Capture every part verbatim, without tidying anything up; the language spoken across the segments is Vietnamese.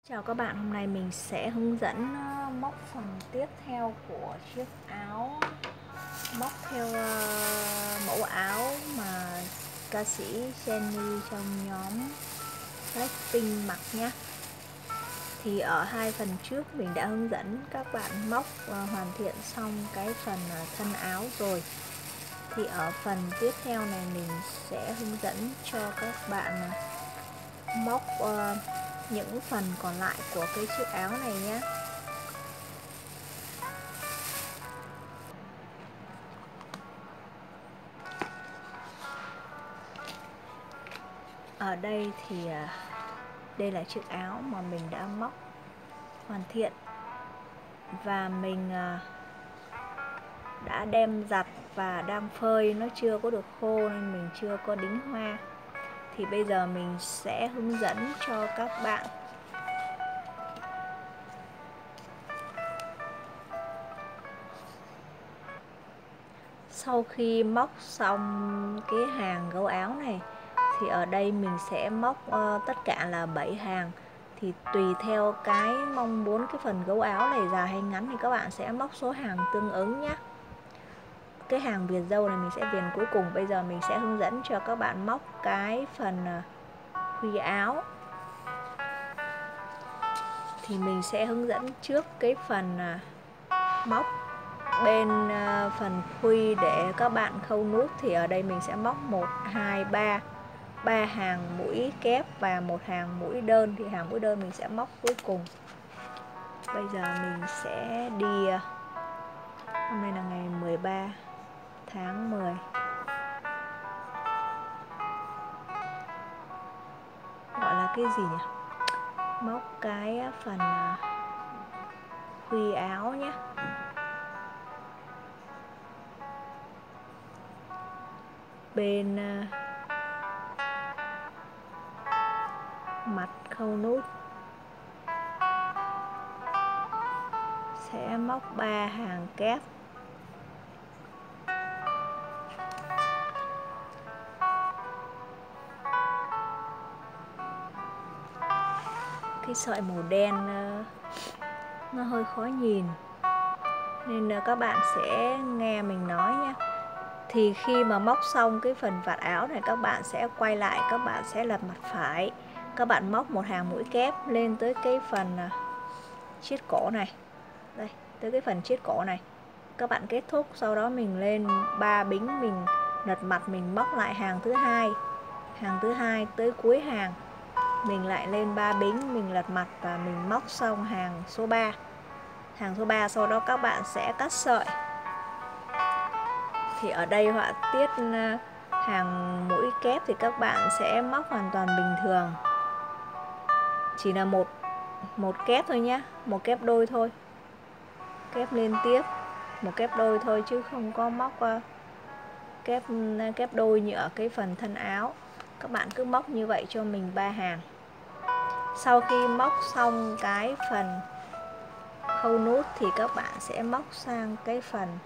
Chào các bạn, hôm nay mình sẽ hướng dẫn ờ, móc phần tiếp theo của chiếc áo, móc theo uh, mẫu áo mà ca sĩ Jennie trong nhóm Blackpink mặc nhé. Thì ở hai phần trước mình đã hướng dẫn các bạn móc uh, hoàn thiện xong cái phần uh, thân áo rồi. Thì ở phần tiếp theo này mình sẽ hướng dẫn cho các bạn uh, móc uh, những phần còn lại của cái chiếc áo này nhé. Ở đây thì đây là chiếc áo mà mình đã móc hoàn thiện và mình đã đem giặt và đang phơi, nó chưa có được khô nên mình chưa có đính hoa. Thì bây giờ mình sẽ hướng dẫn cho các bạn sau khi móc xong cái hàng gấu áo này thì ở đây mình sẽ móc uh, tất cả là bảy hàng. Thì tùy theo cái mong muốn cái phần gấu áo này dài hay ngắn thì các bạn sẽ móc số hàng tương ứng nhé. Cái hàng viền dâu này mình sẽ viền cuối cùng. Bây giờ mình sẽ hướng dẫn cho các bạn móc cái phần khuy áo. Thì mình sẽ hướng dẫn trước cái phần móc bên phần khuy để các bạn khâu nút. Thì ở đây mình sẽ móc một, hai, ba ba hàng mũi kép và một hàng mũi đơn. Thì hàng mũi đơn mình sẽ móc cuối cùng. Bây giờ mình sẽ đi, hôm nay là ngày mười ba tháng mười, gọi là cái gì nhỉ, móc cái phần khuy áo nhé. Bên mặt khâu nút sẽ móc ba hàng kép. Cái sợi màu đen nó hơi khó nhìn nên các bạn sẽ nghe mình nói nhé. Thì khi mà móc xong cái phần vạt áo này, các bạn sẽ quay lại, các bạn sẽ lật mặt phải, các bạn móc một hàng mũi kép lên tới cái phần chiết cổ này, đây, tới cái phần chiết cổ này các bạn kết thúc. Sau đó mình lên ba bính, mình lật mặt, mình móc lại hàng thứ hai, hàng thứ hai tới cuối hàng mình lại lên ba bính, mình lật mặt và mình móc xong hàng số ba, hàng số ba. Sau đó các bạn sẽ cắt sợi. Thì ở đây họa tiết hàng mũi kép thì các bạn sẽ móc hoàn toàn bình thường, chỉ là một một kép thôi nhé, một kép đôi thôi, kép liên tiếp một kép đôi thôi, chứ không có móc kép kép đôi như ở cái phần thân áo. Các bạn cứ móc như vậy cho mình ba hàng. Sau khi móc xong cái phần khâu nút thì các bạn sẽ móc sang cái phần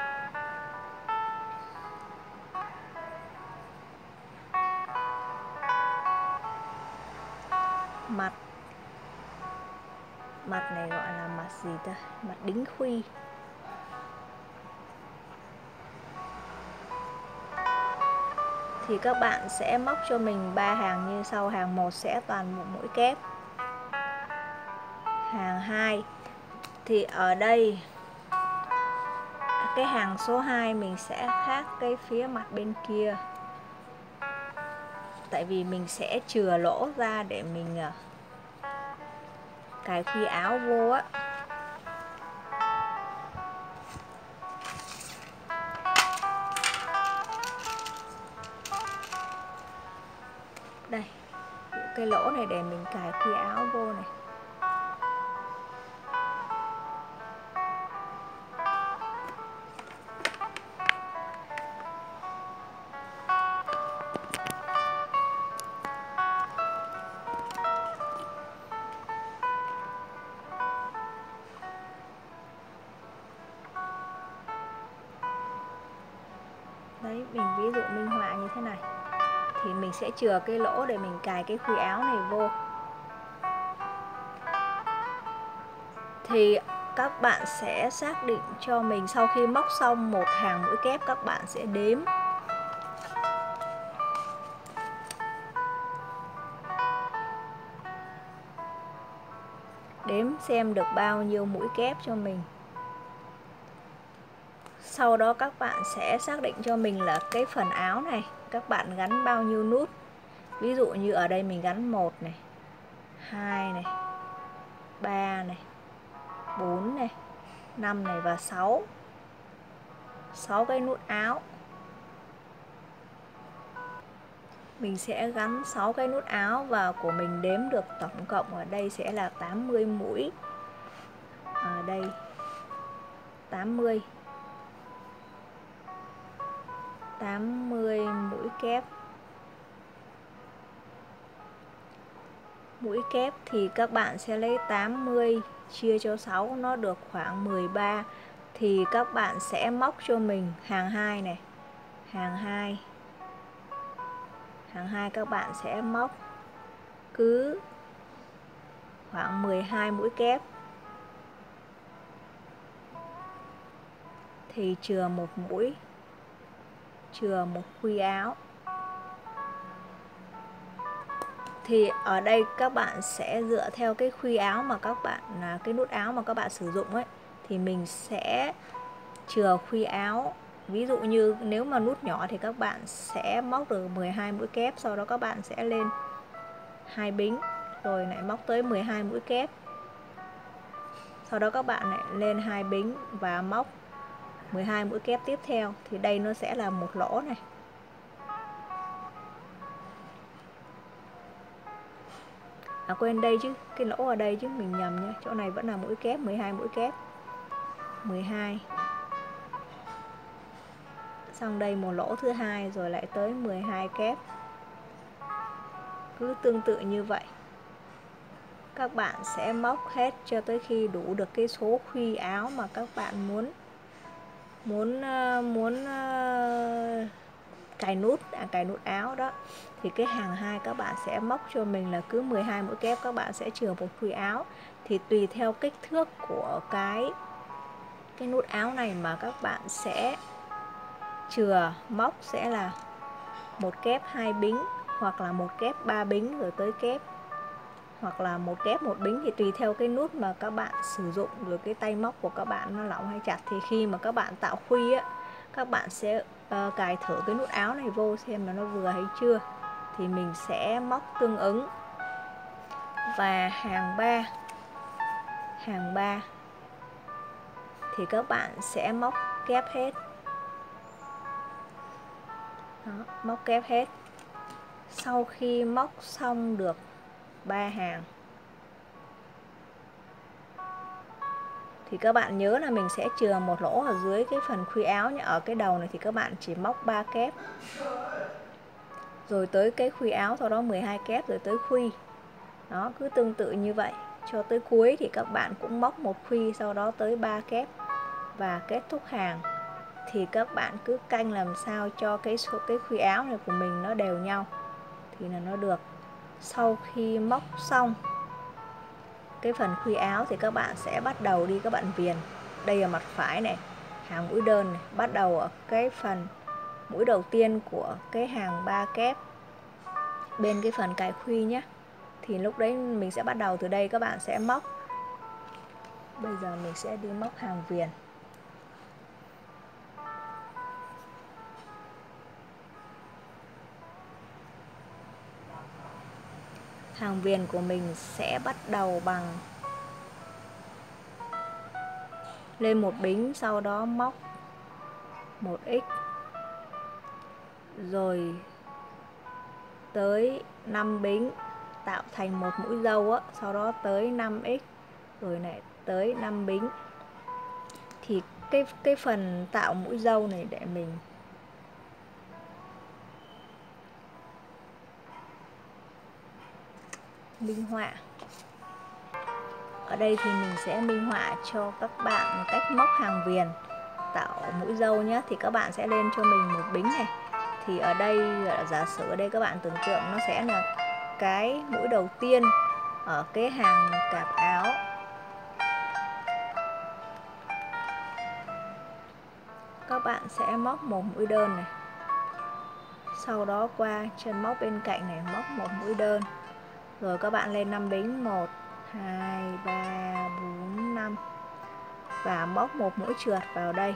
mặt. Mặt này gọi là mặt gì ta? Mặt đính khuy. Thì các bạn sẽ móc cho mình ba hàng như sau. Hàng một sẽ toàn một mũi kép. Hàng hai thì ở đây cái hàng số hai mình sẽ khác cái phía mặt bên kia, tại vì mình sẽ chừa lỗ ra để mình cài khuy áo vô á. Đây, cái lỗ này để mình cài khuy áo vô này. Đấy, mình ví dụ minh họa như thế này. Thì mình sẽ chừa cái lỗ để mình cài cái khuy áo này vô. thì các bạn sẽ xác định cho mình, sau khi móc xong một hàng mũi kép các bạn sẽ đếm đếm xem được bao nhiêu mũi kép cho mình. Sau đó các bạn sẽ xác định cho mình là cái phần áo này các bạn gắn bao nhiêu nút. Ví dụ như ở đây mình gắn một này, hai này, ba này, bốn này, năm này và sáu. sáu cái nút áo. Mình sẽ gắn sáu cái nút áo và của mình đếm được tổng cộng ở đây sẽ là tám mươi mũi. Ở đây tám mươi. tám mươi mũi kép. Mũi kép thì các bạn sẽ lấy tám mươi chia cho sáu, nó được khoảng mười ba. Thì các bạn sẽ móc cho mình hàng hai này, hàng hai. Hàng hai các bạn sẽ móc cứ khoảng mười hai mũi kép. Thì chừa một mũi, chừa một khuy áo. Thì ở đây các bạn sẽ dựa theo cái khuy áo mà các bạn là cái nút áo mà các bạn sử dụng ấy, thì mình sẽ chừa khuy áo. Ví dụ như nếu mà nút nhỏ thì các bạn sẽ móc được mười hai mũi kép, sau đó các bạn sẽ lên hai bính rồi lại móc tới mười hai mũi kép. Sau đó các bạn lại lên hai bính và móc mười hai mũi kép tiếp theo, thì đây nó sẽ là một lỗ này. À quên, đây chứ, cái lỗ ở đây chứ, mình nhầm nha, chỗ này vẫn là mũi kép, mười hai mũi kép. mười hai. Xong đây một lỗ thứ hai rồi lại tới mười hai kép. Cứ tương tự như vậy. Các bạn sẽ móc hết cho tới khi đủ được cái số khuy áo mà các bạn muốn muốn muốn cài nút, à, cài nút áo đó. Thì cái hàng hai các bạn sẽ móc cho mình là cứ mười hai mũi kép, các bạn sẽ chừa một khuy áo. Thì tùy theo kích thước của cái cái nút áo này mà các bạn sẽ chừa móc sẽ là một kép hai bính, hoặc là một kép ba bính rồi tới kép, hoặc là một kép một bính, thì tùy theo cái nút mà các bạn sử dụng, rồi cái tay móc của các bạn nó lỏng hay chặt. Thì khi mà các bạn tạo khuy á, các bạn sẽ uh, cài thử cái nút áo này vô xem là nó vừa hay chưa, thì mình sẽ móc tương ứng. Và hàng ba, hàng ba thì các bạn sẽ móc kép hết. Đó, móc kép hết. Sau khi móc xong được ba hàng thì các bạn nhớ là mình sẽ chừa một lỗ ở dưới cái phần khuy áo nhé. Ở cái đầu này thì các bạn chỉ móc ba kép, rồi tới cái khuy áo, sau đó mười hai kép rồi tới khuy. Đó, cứ tương tự như vậy cho tới cuối thì các bạn cũng móc một khuy, sau đó tới ba kép và kết thúc hàng. Thì các bạn cứ canh làm sao cho cái số cái khuy áo này của mình nó đều nhau thì là nó được. Sau khi móc xong cái phần khuy áo thì các bạn sẽ bắt đầu đi các bạn viền. Đây là mặt phải này, hàng mũi đơn này, bắt đầu ở cái phần mũi đầu tiên của cái hàng ba kép bên cái phần cài khuy nhé. Thì lúc đấy mình sẽ bắt đầu từ đây, các bạn sẽ móc. Bây giờ mình sẽ đi móc hàng viền. Hàng viền của mình sẽ bắt đầu bằng lên một bính, sau đó móc một x, rồi tới năm bính tạo thành một mũi dâu á, sau đó tới năm x, rồi lại tới năm bính. Thì cái cái phần tạo mũi dâu này để mình minh họa. Ở đây thì mình sẽ minh họa cho các bạn cách móc hàng viền tạo mũi dâu nhé. Thì các bạn sẽ lên cho mình một bính này. Thì ở đây giả sử ở đây các bạn tưởng tượng nó sẽ là cái mũi đầu tiên ở cái hàng cạp áo. các bạn sẽ móc một mũi đơn này, sau đó qua chân móc bên cạnh này móc một mũi đơn, rồi các bạn lên năm đính, một hai ba bốn năm, và móc một mũi trượt vào đây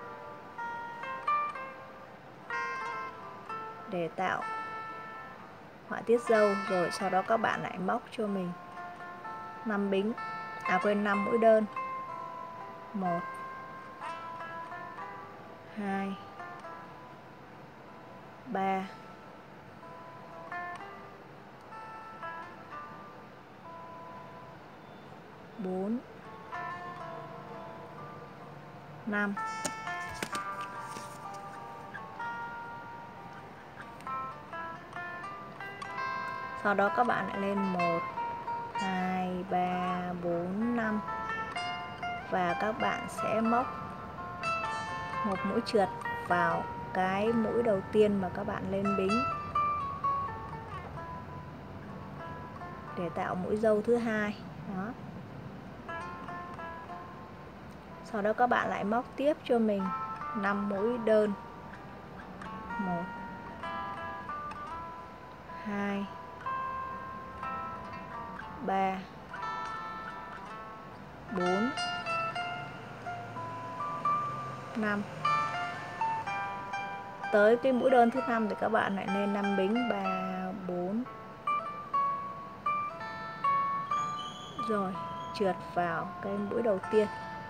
để tạo họa tiết dâu. Rồi sau đó các bạn lại móc cho mình năm đính, à quên, năm mũi đơn, một hai ba bốn năm. Sau đó các bạn lại lên một hai ba bốn năm, và các bạn sẽ móc một mũi trượt vào cái mũi đầu tiên mà các bạn lên bính để tạo mũi dâu thứ hai. Đó. Sau đó các bạn lại móc tiếp cho mình năm mũi đơn, một hai ba bốn năm. Tới cái mũi đơn thứ năm thì các bạn lại lên năm đính, ba bốn, rồi trượt vào cái mũi đầu tiên.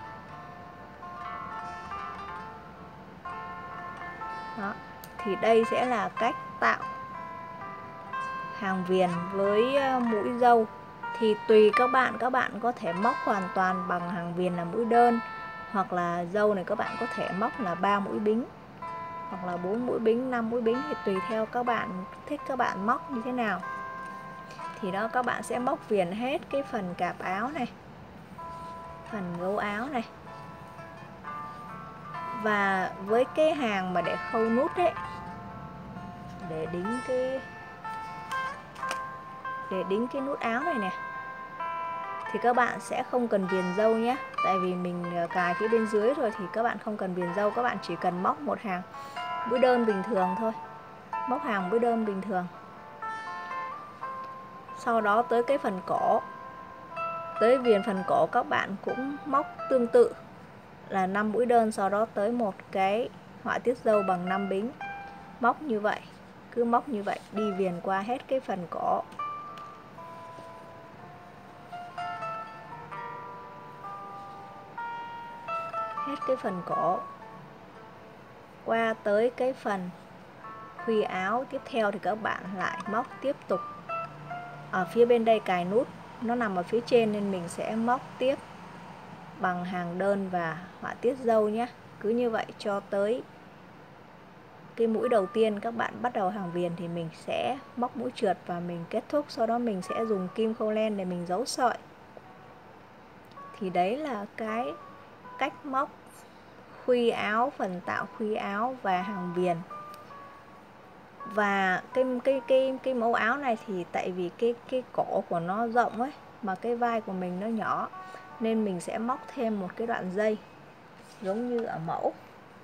Đó. Thì đây sẽ là cách tạo hàng viền với mũi dâu. Thì tùy các bạn, các bạn có thể móc hoàn toàn bằng hàng viền là mũi đơn, hoặc là dâu này các bạn có thể móc là ba mũi bính, hoặc là bốn mũi bính, năm mũi bính, thì tùy theo các bạn thích các bạn móc như thế nào. Thì đó, các bạn sẽ móc viền hết cái phần cạp áo này, phần gấu áo này. Và với cái hàng mà để khâu nút ấy, để đính cái để đính cái nút áo này nè, thì các bạn sẽ không cần viền dâu nhé. Tại vì mình cài phía bên dưới rồi thì các bạn không cần viền dâu, các bạn chỉ cần móc một hàng mũi đơn bình thường thôi. Móc hàng mũi đơn bình thường. Sau đó tới cái phần cổ, tới viền phần cổ các bạn cũng móc tương tự là năm mũi đơn, sau đó tới một cái họa tiết dâu bằng năm bính. Móc như vậy, cứ móc như vậy đi viền qua hết cái phần cổ. Hết cái phần cổ. Qua tới cái phần khuy áo tiếp theo thì các bạn lại móc tiếp tục. Ở phía bên đây cài nút nó nằm ở phía trên nên mình sẽ móc tiếp bằng hàng đơn và họa tiết dâu nhé. Cứ như vậy cho tới cái mũi đầu tiên các bạn bắt đầu hàng viền thì mình sẽ móc mũi trượt và mình kết thúc. Sau đó mình sẽ dùng kim khâu len để mình giấu sợi. Thì đấy là cái cách móc khuy áo, phần tạo khuy áo và hàng viền. Và cái cái cái cái mẫu áo này thì tại vì cái cái cổ của nó rộng ấy, mà cái vai của mình nó nhỏ, nên mình sẽ móc thêm một cái đoạn dây giống như ở mẫu.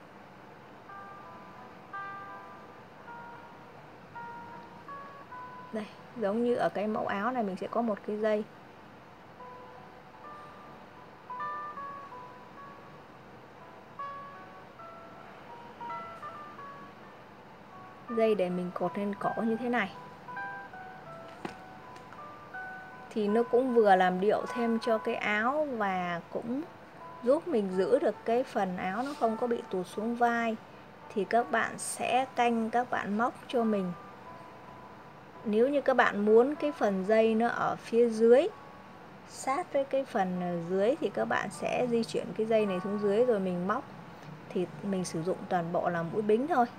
Đây, giống như ở cái mẫu áo này mình sẽ có một cái dây. Dây để mình cột lên cổ như thế này. Thì nó cũng vừa làm điệu thêm cho cái áo và cũng giúp mình giữ được cái phần áo nó không có bị tụt xuống vai. Thì các bạn sẽ canh, các bạn móc cho mình. Nếu như các bạn muốn cái phần dây nó ở phía dưới, sát với cái phần dưới, thì các bạn sẽ di chuyển cái dây này xuống dưới rồi mình móc. Thì mình sử dụng toàn bộ là mũi bính thôi.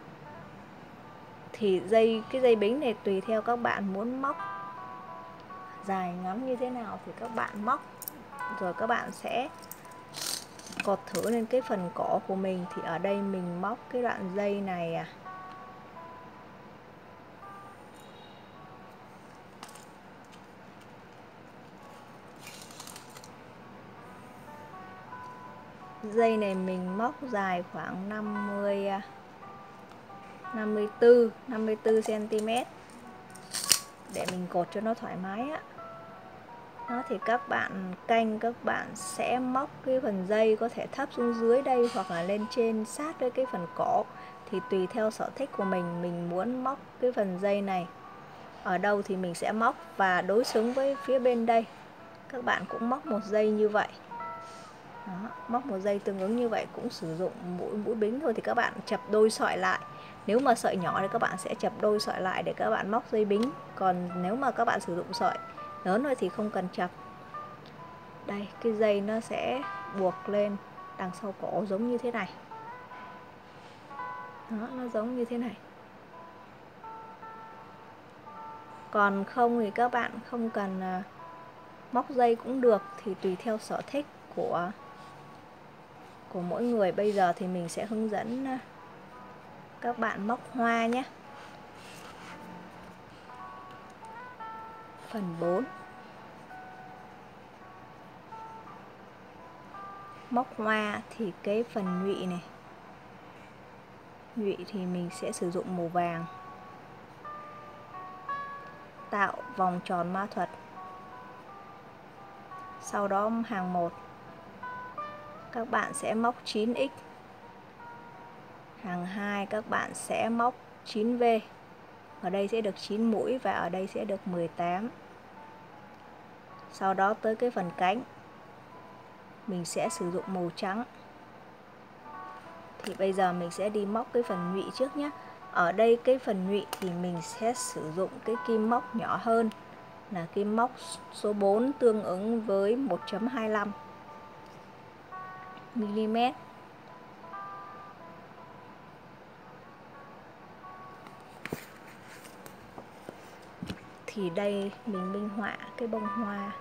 Thì dây cái dây bính này tùy theo các bạn muốn móc dài ngắn như thế nào thì các bạn móc. Rồi các bạn sẽ cột thử lên cái phần cổ của mình. Thì ở đây mình móc cái đoạn dây này à, Dây này mình móc dài khoảng năm mươi năm mươi tư năm mươi tư xăng-ti-mét để mình cột cho nó thoải mái á. Đó, thì các bạn canh các bạn sẽ móc cái phần dây có thể thấp xuống dưới đây hoặc là lên trên sát với cái phần cổ, thì tùy theo sở thích của mình. Mình muốn móc cái phần dây này ở đâu thì mình sẽ móc, và đối xứng với phía bên đây các bạn cũng móc một dây như vậy. Đó, móc một dây tương ứng như vậy, cũng sử dụng mũi mũi bính thôi, thì các bạn chập đôi sợi lại. Nếu mà sợi nhỏ thì các bạn sẽ chập đôi sợi lại để các bạn móc dây bính, còn nếu mà các bạn sử dụng sợi lớn rồi thì không cần chập. Đây, cái dây nó sẽ buộc lên đằng sau cổ giống như thế này. Đó, nó giống như thế này. Còn không thì các bạn không cần móc dây cũng được, thì tùy theo sở thích của của mỗi người. Bây giờ thì mình sẽ hướng dẫn các bạn móc hoa nhé. Phần bốn. Móc hoa thì cái phần nhụy này, nhụy thì mình sẽ sử dụng màu vàng. Tạo vòng tròn ma thuật. Sau đó hàng một các bạn sẽ móc chín x. Hàng hai các bạn sẽ móc chín V. Ở đây sẽ được chín mũi và ở đây sẽ được mười tám. Sau đó tới cái phần cánh mình sẽ sử dụng màu trắng. Thì bây giờ mình sẽ đi móc cái phần nhụy trước nhé. Ở đây cái phần nhụy thì mình sẽ sử dụng cái kim móc nhỏ hơn, là kim móc số bốn, tương ứng với một phẩy hai lăm mi-li-mét. Thì đây mình minh họa cái bông hoa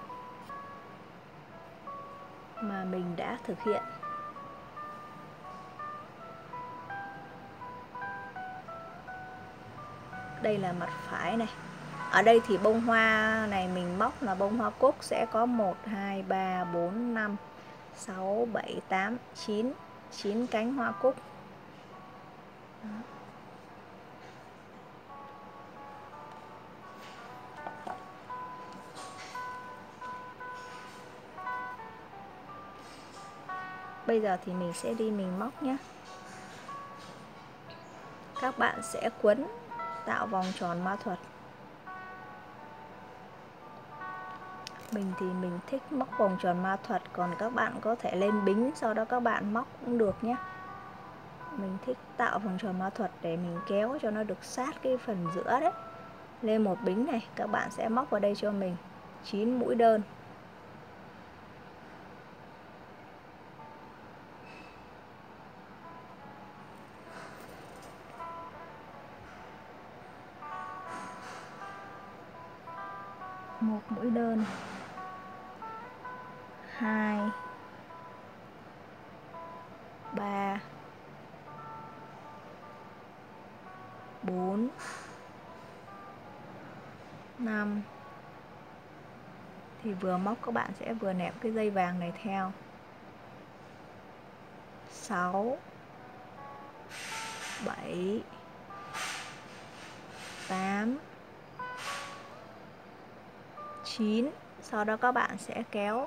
mà mình đã thực hiện. Đây là mặt phải này. Ở đây thì bông hoa này mình móc là bông hoa cúc, sẽ có một, hai, ba, bốn, năm, sáu, bảy, tám, chín, chín cánh hoa cúc. Đó. Bây giờ thì mình sẽ đi mình móc nhé. Các bạn sẽ quấn tạo vòng tròn ma thuật. Mình thì mình thích móc vòng tròn ma thuật, còn các bạn có thể lên bính sau đó các bạn móc cũng được nhé. Mình thích tạo vòng tròn ma thuật để mình kéo cho nó được sát cái phần giữa đấy. Lên một bính này các bạn sẽ móc vào đây cho mình chín mũi đơn. Một mũi đơn, hai, ba, bốn, năm. Thì vừa móc các bạn sẽ vừa nẹp cái dây vàng này theo. Sáu, bảy, tám, chín. Sau đó các bạn sẽ kéo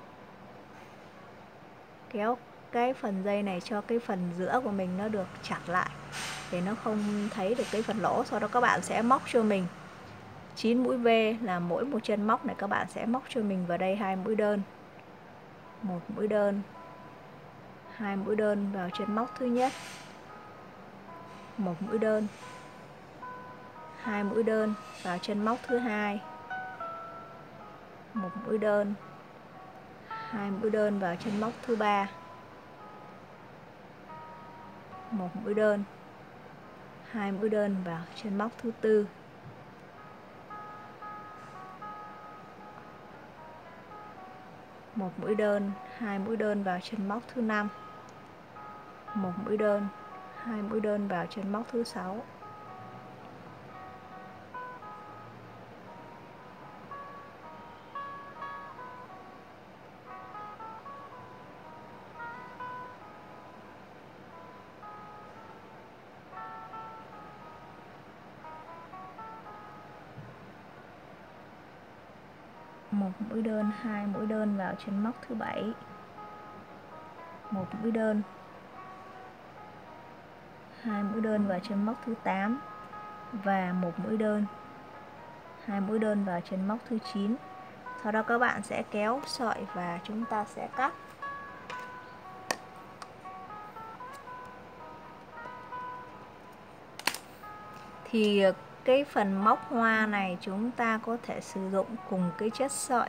kéo cái phần dây này cho cái phần giữa của mình nó được chặt lại, để nó không thấy được cái phần lỗ. Sau đó các bạn sẽ móc cho mình chín mũi V, là mỗi một chân móc này các bạn sẽ móc cho mình vào đây hai mũi đơn. Một mũi đơn, hai mũi đơn vào chân móc thứ nhất. Một mũi đơn, hai mũi đơn vào chân móc thứ hai. Một mũi đơn, hai mũi đơn vào chân móc thứ ba. Một mũi đơn, hai mũi đơn vào chân móc thứ tư. Một mũi đơn, hai mũi đơn vào chân móc thứ năm. Một mũi đơn, hai mũi đơn vào chân móc thứ sáu. một mũi đơn, hai mũi đơn vào chân móc thứ bảy, một mũi đơn, hai mũi đơn vào chân móc thứ tám và một mũi đơn, hai mũi đơn vào chân móc thứ chín. Sau đó các bạn sẽ kéo sợi và chúng ta sẽ cắt. Thì cái phần móc hoa này chúng ta có thể sử dụng cùng cái chất sợi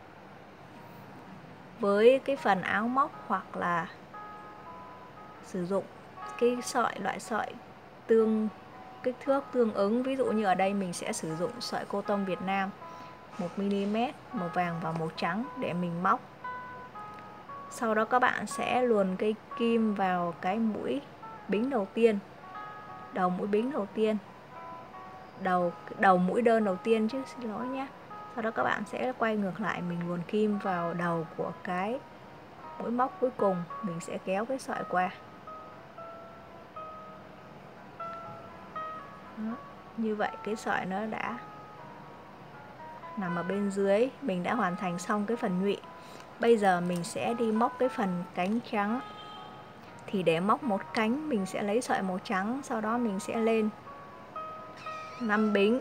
với cái phần áo móc, hoặc là sử dụng cái sợi loại sợi tương kích thước tương ứng. Ví dụ như ở đây mình sẽ sử dụng sợi cô tông Việt Nam một mi li mét màu vàng và màu trắng để mình móc. Sau đó các bạn sẽ luồn cây kim vào cái mũi bính đầu tiên, đầu mũi bính đầu tiên, đầu đầu mũi đơn đầu tiên chứ, xin lỗi nhé. Sau đó các bạn sẽ quay ngược lại, mình luồn kim vào đầu của cái mũi móc cuối cùng, mình sẽ kéo cái sợi qua. Đó, như vậy cái sợi nó đã nằm ở bên dưới. Mình đã hoàn thành xong cái phần nhụy. Bây giờ mình sẽ đi móc cái phần cánh trắng. Thì để móc một cánh mình sẽ lấy sợi màu trắng, sau đó mình sẽ lên năm bính,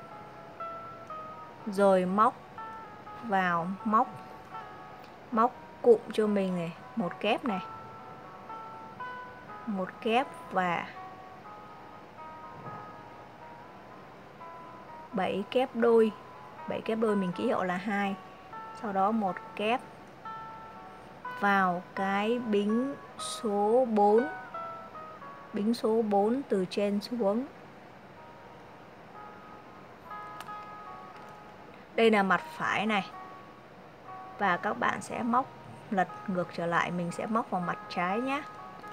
rồi móc vào, móc móc cụm cho mình này, một kép này, một kép và bảy kép đôi. bảy kép đôi mình ký hiệu là hai. Sau đó một kép vào cái bính số bốn. Bính số bốn từ trên xuống. Đây là mặt phải này. Và các bạn sẽ móc lật ngược trở lại, mình sẽ móc vào mặt trái nhé.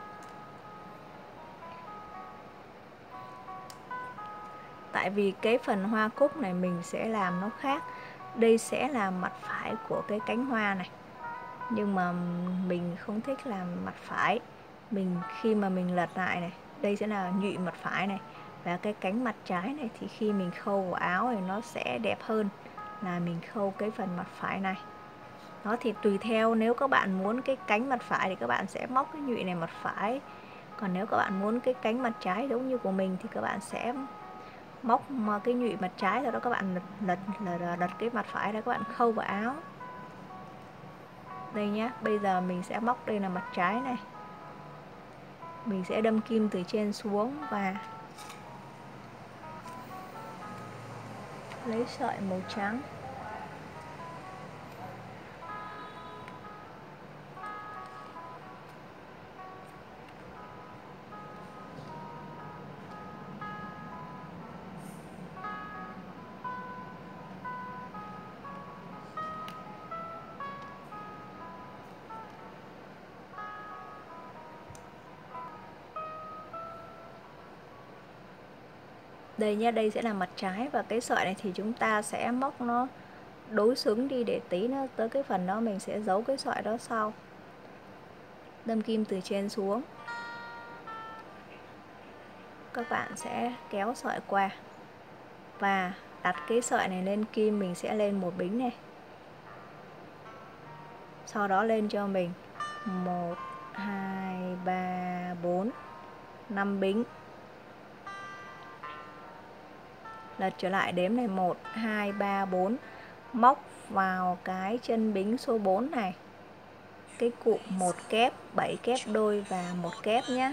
Tại vì cái phần hoa cúc này mình sẽ làm nó khác. Đây sẽ là mặt phải của cái cánh hoa này, nhưng mà mình không thích làm mặt phải. Mình khi mà mình lật lại này, đây sẽ là nhụy mặt phải này, và cái cánh mặt trái này thì khi mình khâu vào áo thì nó sẽ đẹp hơn là mình khâu cái phần mặt phải này. Đó, thì tùy theo, nếu các bạn muốn cái cánh mặt phải thì các bạn sẽ móc cái nhụy này mặt phải. Còn nếu các bạn muốn cái cánh mặt trái giống như của mình thì các bạn sẽ móc cái nhụy mặt trái, sau đó các bạn lật lật, lật, lật cái mặt phải ra, các bạn khâu vào áo. Đây nhé, bây giờ mình sẽ móc, đây là mặt trái này. Mình sẽ đâm kim từ trên xuống và lấy sợi màu trắng. Đây nhé, đây sẽ là mặt trái, và cái sợi này thì chúng ta sẽ móc nó đối xứng đi, để tí nữa tới cái phần đó mình sẽ giấu cái sợi đó sau. Đâm kim từ trên xuống. Các bạn sẽ kéo sợi qua và đặt cái sợi này lên kim, mình sẽ lên một bính này. Sau đó lên cho mình một, hai, ba, bốn, năm bính. Lật trở lại đếm này, một, hai, ba, bốn. Móc vào cái chân bính số bốn này. Cái cụm một kép, bảy kép đôi và một kép nhé.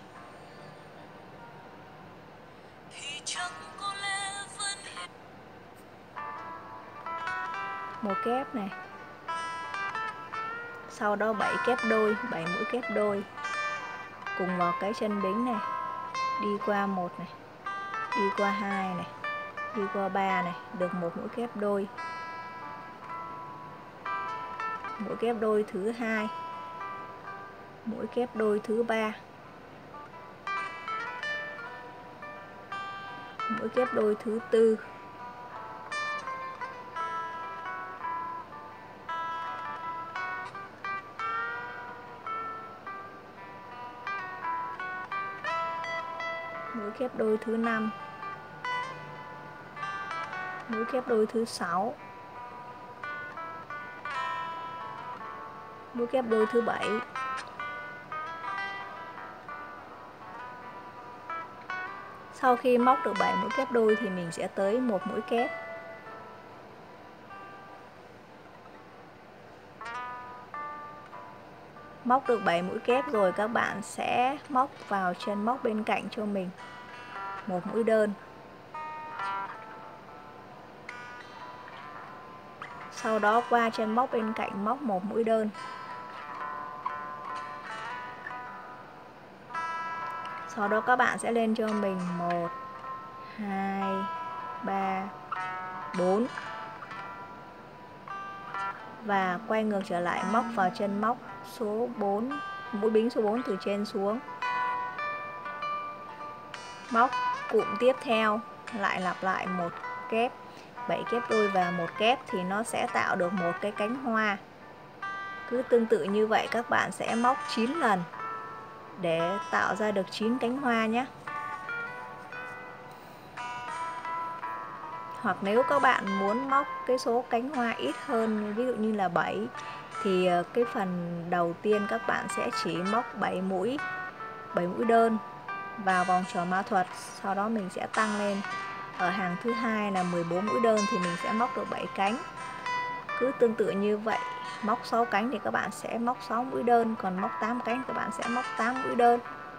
Một kép này. Sau đó bảy kép đôi, bảy mũi kép đôi cùng vào cái chân bính này. Đi qua một này, đi qua hai này, đi qua ba này, được một mũi kép đôi. Mũi kép đôi thứ hai, mũi kép đôi thứ ba, mũi kép đôi thứ tư, mũi kép đôi thứ năm, mũi kép đôi thứ sáu, mũi kép đôi thứ bảy, sau khi móc được bảy mũi kép đôi thì mình sẽ tới một mũi kép. Móc được bảy mũi kép rồi các bạn sẽ móc vào chân móc bên cạnh cho mình một mũi đơn. Sau đó qua chân móc bên cạnh móc một mũi đơn. Sau đó các bạn sẽ lên cho mình một, hai, ba, bốn. Và quay ngược trở lại móc vào chân móc số bốn, mũi bính số bốn từ trên xuống. Móc cụm tiếp theo lại lặp lại một kép, bảy kép đôi và một kép thì nó sẽ tạo được một cái cánh hoa. Cứ tương tự như vậy các bạn sẽ móc chín lần để tạo ra được chín cánh hoa nhé. Hoặc nếu các bạn muốn móc cái số cánh hoa ít hơn, ví dụ như là bảy, thì cái phần đầu tiên các bạn sẽ chỉ móc bảy mũi, bảy mũi đơn vào vòng tròn mã thuật. Sau đó mình sẽ tăng lên. Ở hàng thứ hai là mười bốn mũi đơn thì mình sẽ móc được bảy cánh. Cứ tương tự như vậy, móc sáu cánh thì các bạn sẽ móc sáu mũi đơn, còn móc tám cánh các bạn sẽ móc tám mũi đơn.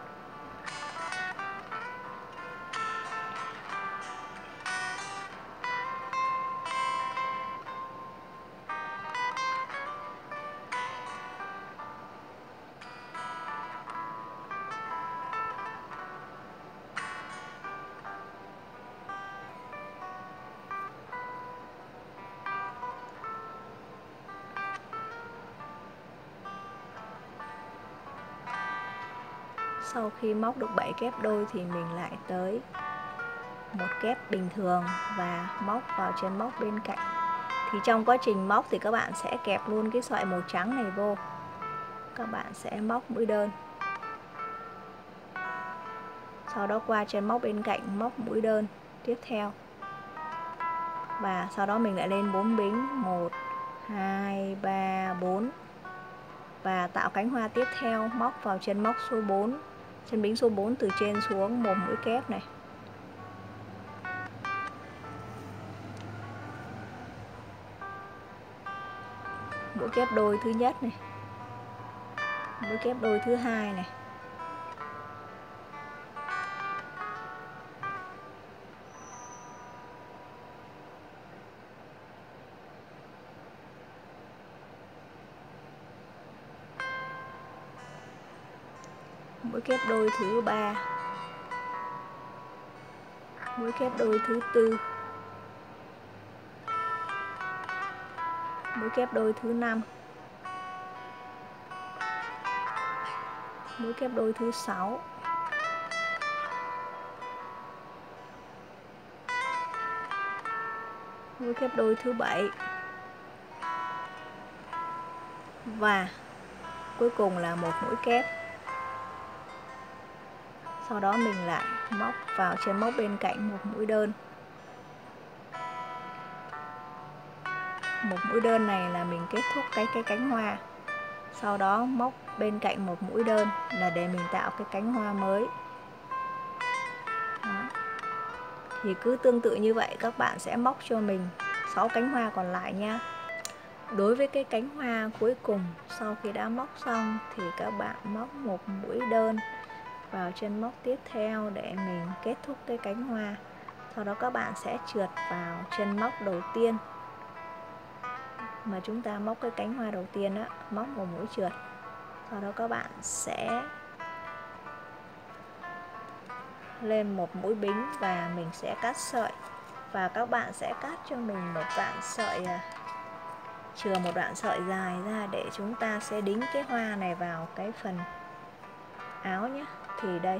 Sau khi móc được bảy kép đôi thì mình lại tới một kép bình thường và móc vào chân móc bên cạnh. Thì trong quá trình móc thì các bạn sẽ kẹp luôn cái sợi màu trắng này vô. Các bạn sẽ móc mũi đơn. Sau đó qua chân móc bên cạnh móc mũi đơn tiếp theo. Và sau đó mình lại lên bốn bính, một, hai, ba, bốn. Và tạo cánh hoa tiếp theo, móc vào chân móc số bốn, chân bính số bốn từ trên xuống một mũi kép này. Mũi kép đôi thứ nhất này. Mũi kép đôi thứ hai này. Mũi kép đôi thứ ba. Mũi kép đôi thứ tư. Mũi kép đôi thứ năm. Mũi kép đôi thứ sáu. Mũi kép đôi thứ bảy. Và cuối cùng là một mũi kép. Sau đó mình lại móc vào chân móc bên cạnh một mũi đơn. Một mũi đơn này là mình kết thúc cái cái cánh hoa. Sau đó móc bên cạnh một mũi đơn là để mình tạo cái cánh hoa mới. Đó. Thì cứ tương tự như vậy các bạn sẽ móc cho mình sáu cánh hoa còn lại nha. Đối với cái cánh hoa cuối cùng, sau khi đã móc xong thì các bạn móc một mũi đơn vào chân móc tiếp theo để mình kết thúc cái cánh hoa. Sau đó các bạn sẽ trượt vào chân móc đầu tiên mà chúng ta móc cái cánh hoa đầu tiên á, móc một mũi trượt. Sau đó các bạn sẽ lên một mũi bính và mình sẽ cắt sợi. Và các bạn sẽ cắt cho mình một đoạn sợi, chừa một đoạn sợi dài ra để chúng ta sẽ đính cái hoa này vào cái phần áo nhé. Thì đây,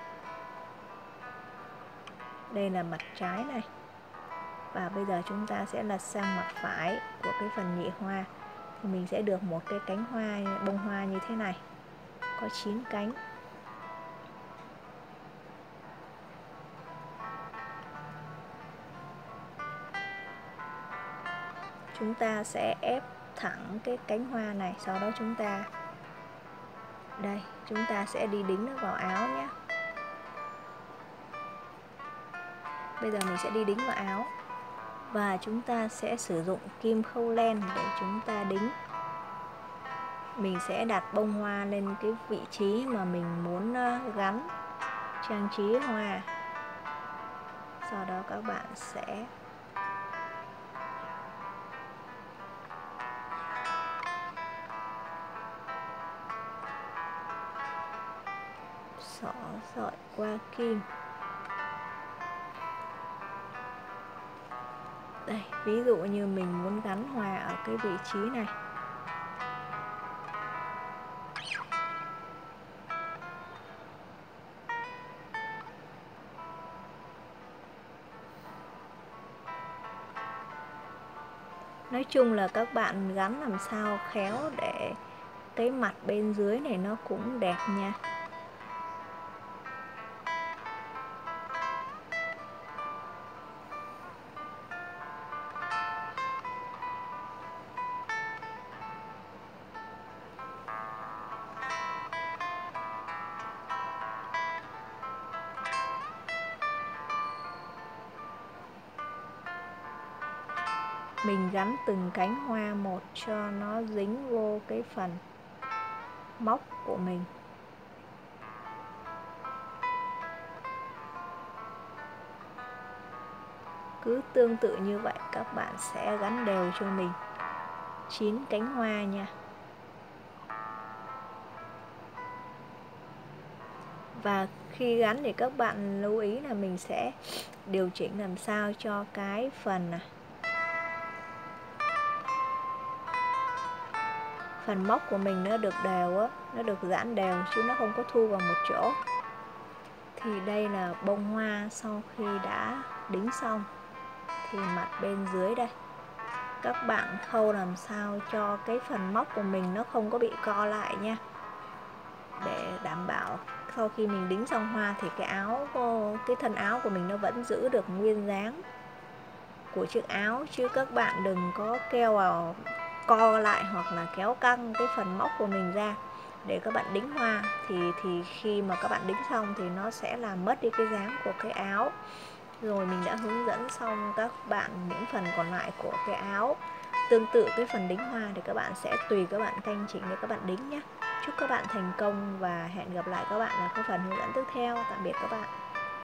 đây là mặt trái này. Và bây giờ chúng ta sẽ lật sang mặt phải của cái phần nhị hoa. Thì mình sẽ được một cái cánh hoa, bông hoa như thế này. Có chín cánh. Chúng ta sẽ ép thẳng cái cánh hoa này. Sau đó chúng ta đây, chúng ta sẽ đi đính nó vào áo nhé. Bây giờ mình sẽ đi đính vào áo. Và chúng ta sẽ sử dụng kim khâu len để chúng ta đính. Mình sẽ đặt bông hoa lên cái vị trí mà mình muốn gắn trang trí hoa. Sau đó các bạn sẽ xỏ sợi qua kim. Đây, ví dụ như mình muốn gắn hoa ở cái vị trí này. Nói chung là các bạn gắn làm sao khéo để cái mặt bên dưới này nó cũng đẹp nha. Mình gắn từng cánh hoa một cho nó dính vô cái phần móc của mình. Cứ tương tự như vậy các bạn sẽ gắn đều cho mình chín cánh hoa nha. Và khi gắn thì các bạn lưu ý là mình sẽ điều chỉnh làm sao cho cái phần này, phần móc của mình nó được đều á, nó được giãn đều chứ nó không có thu vào một chỗ. Thì đây là bông hoa sau khi đã đính xong. Thì mặt bên dưới đây, các bạn khâu làm sao cho cái phần móc của mình nó không có bị co lại nha. Để đảm bảo sau khi mình đính xong hoa thì cái áo, cái thân áo của mình nó vẫn giữ được nguyên dáng của chiếc áo. Chứ các bạn đừng có keo vào co lại hoặc là kéo căng cái phần móc của mình ra để các bạn đính hoa. Thì, thì khi mà các bạn đính xong thì nó sẽ làm mất đi cái dáng của cái áo. Rồi mình đã hướng dẫn xong các bạn những phần còn lại của cái áo. Tương tự cái phần đính hoa thì các bạn sẽ tùy các bạn canh chỉnh để các bạn đính nhé. Chúc các bạn thành công và hẹn gặp lại các bạn ở các phần hướng dẫn tiếp theo. Tạm biệt các bạn.